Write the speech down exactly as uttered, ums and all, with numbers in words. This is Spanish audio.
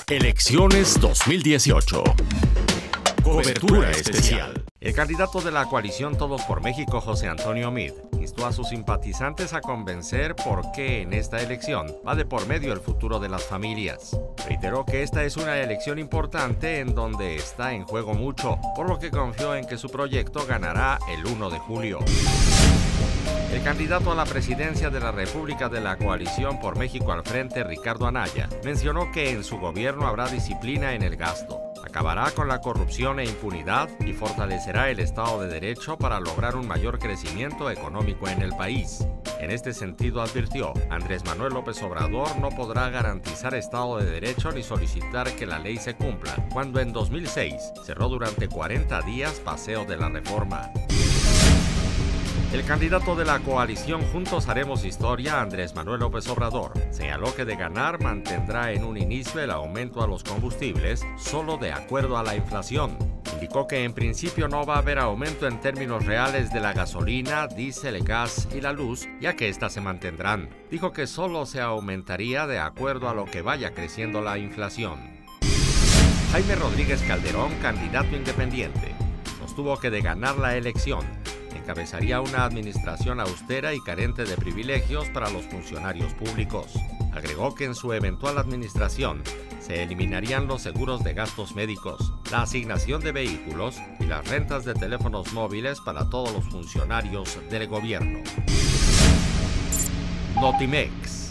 Elecciones dos mil dieciocho. Cobertura especial. El candidato de la coalición Todos por México, José Antonio Meade, instó a sus simpatizantes a convencer por qué en esta elección va de por medio el futuro de las familias. Reiteró que esta es una elección importante en donde está en juego mucho, por lo que confió en que su proyecto ganará el uno de julio. El candidato a la presidencia de la República de la Coalición por México al Frente, Ricardo Anaya, mencionó que en su gobierno habrá disciplina en el gasto, acabará con la corrupción e impunidad y fortalecerá el Estado de Derecho para lograr un mayor crecimiento económico en el país. En este sentido, advirtió, Andrés Manuel López Obrador no podrá garantizar Estado de Derecho ni solicitar que la ley se cumpla, cuando en dos mil seis cerró durante cuarenta días Paseo de la Reforma. El candidato de la coalición Juntos Haremos Historia, Andrés Manuel López Obrador, señaló que de ganar mantendrá en un inicio el aumento a los combustibles solo de acuerdo a la inflación. Indicó que en principio no va a haber aumento en términos reales de la gasolina, diésel, gas y la luz, ya que éstas se mantendrán. Dijo que solo se aumentaría de acuerdo a lo que vaya creciendo la inflación. Jaime Rodríguez Calderón, candidato independiente, sostuvo que de ganar la elección, encabezaría una administración austera y carente de privilegios para los funcionarios públicos. Agregó que en su eventual administración se eliminarían los seguros de gastos médicos, la asignación de vehículos y las rentas de teléfonos móviles para todos los funcionarios del gobierno. Notimex.